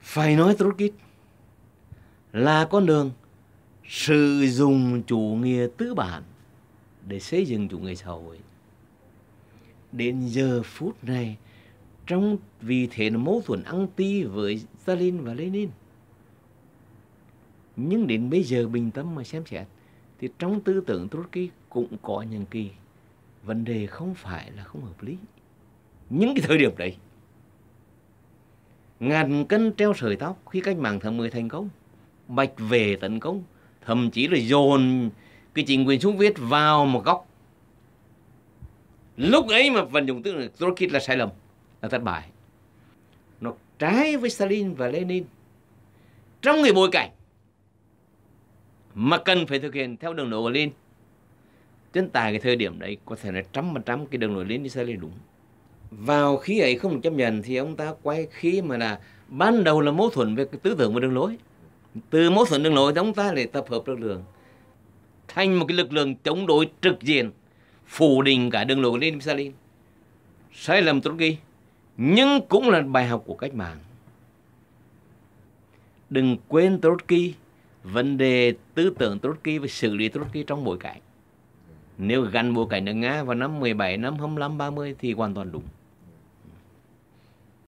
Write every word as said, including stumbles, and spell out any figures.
Phải nói Trotsky là con đường sử dụng chủ nghĩa tư bản để xây dựng chủ nghĩa xã hội. Đến giờ phút này, trong vì thế nó mâu thuẫn anti với Stalin và Lenin. Nhưng đến bây giờ bình tâm mà xem xét thì trong tư tưởng Trotsky cũng có những kỳ vấn đề không phải là không hợp lý. Những cái thời điểm đấy, ngàn cân treo sợi tóc khi cách mạng tháng mười thành công, Bạch Vệ tấn công, thậm chí là dồn cái chính quyền Xô Viết vào một góc. Lúc ấy mà vận dụng tư tưởng Trotsky là sai lầm, là thất bại. Nó trái với Stalin và Lenin trong cái bối cảnh mà cần phải thực hiện theo đường lối của Lenin. Trên tại cái thời điểm đấy có thể là trăm phần trăm cái đường lối Lenin sẽ là đúng. Vào khi ấy không chấp nhận thì ông ta quay khi mà là ban đầu là mâu thuẫn về tư tưởng và đường lối. Từ mâu thuẫn đường lối thì ông ta lại tập hợp lực lượng thành một cái lực lượng chống đối trực diện, phủ định cả đường lối của Lenin và Stalin. Sai lầm Trotsky, nhưng cũng là bài học của cách mạng. Đừng quên Trotsky, vấn đề tư tưởng Trotsky và xử lý Trotsky trong bối cảnh. Nếu gắn bối cảnh ở Nga vào năm mười bảy, năm hai mươi lăm, ba mươi thì hoàn toàn đúng.